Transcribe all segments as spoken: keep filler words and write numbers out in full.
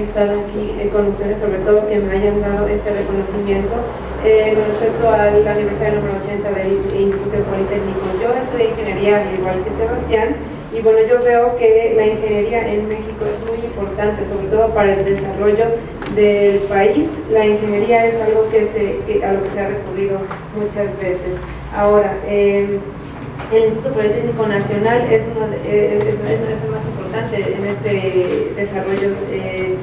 estar aquí eh, con ustedes, sobre todo que me hayan dado este reconocimiento. Eh, con respecto al aniversario número ochenta del Instituto Politécnico, yo estudié ingeniería igual que Sebastián, y bueno, yo veo que la ingeniería en México es muy importante, sobre todo para el desarrollo del país. La ingeniería es algo que se, que, a lo que se ha recurrido muchas veces. Ahora, eh, el Instituto Politécnico Nacional es uno de, es, es, es el más importante en este desarrollo eh,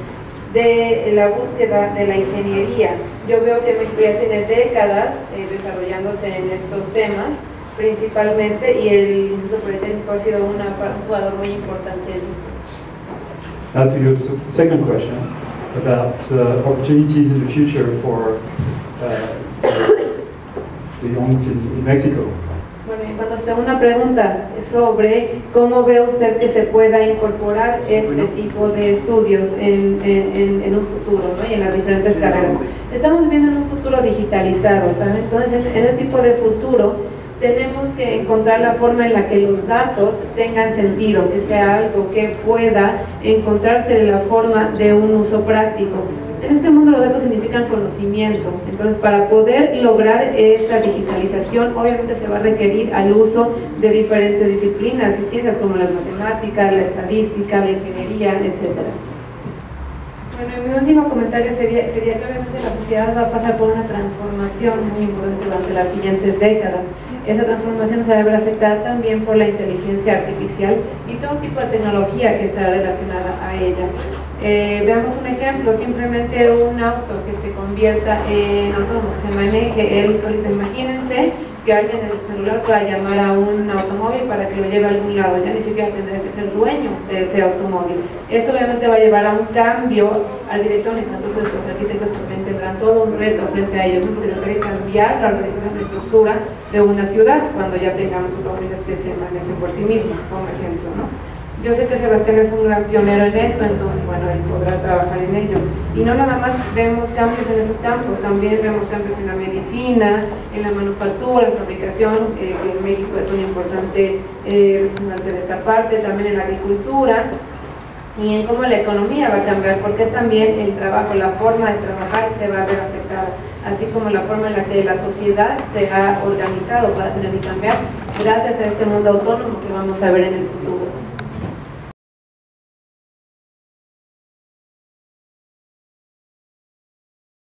de la búsqueda de la ingeniería. Yo veo que México ya tiene décadas eh, desarrollándose en estos temas principalmente, y el Instituto Politécnico ha sido una, un jugador muy importante en esto. Now to your second question about uh, opportunities in the future for uh, the youngs in, in Mexico. Bueno, y cuando se una pregunta sobre cómo ve usted que se pueda incorporar este tipo de estudios en, en, en un futuro, ¿no? Y en las diferentes carreras. Estamos viviendo en un futuro digitalizado, ¿saben? Entonces, en, en este tipo de futuro tenemos que encontrar la forma en la que los datos tengan sentido, que sea algo que pueda encontrarse de la forma de un uso práctico. En este mundo los datos significan conocimiento, entonces para poder lograr esta digitalización obviamente se va a requerir al uso de diferentes disciplinas y ciencias como las matemáticas, la estadística, la ingeniería, etcétera. Bueno, y mi último comentario sería, sería que obviamente la sociedad va a pasar por una transformación muy importante durante las siguientes décadas. Esa transformación se va a ver afectada también por la inteligencia artificial y todo tipo de tecnología que está relacionada a ella. Eh, veamos un ejemplo, simplemente un auto que se convierta en autónomo, que se maneje él solito. Imagínense que alguien en su celular pueda llamar a un automóvil para que lo lleve a algún lado, ya ni siquiera tendrá que ser dueño de ese automóvil. Esto obviamente va a llevar a un cambio arquitectónico, entonces los arquitectos también tendrán todo un reto frente a ellos, porque se debe cambiar la organización de estructura de una ciudad cuando ya tengamos automóviles que se manejen por sí mismos, como ejemplo, ¿no? Yo sé que Sebastián es un gran pionero en esto, entonces bueno, él podrá trabajar en ello. Y no nada más vemos cambios en esos campos, también vemos cambios en la medicina, en la manufactura, en fabricación, eh, que en México es un importante eh, de esta parte, también en la agricultura, y en cómo la economía va a cambiar, porque también el trabajo, la forma de trabajar se va a ver afectada, así como la forma en la que la sociedad se ha organizado para tener que cambiar gracias a este mundo autónomo que vamos a ver en el futuro.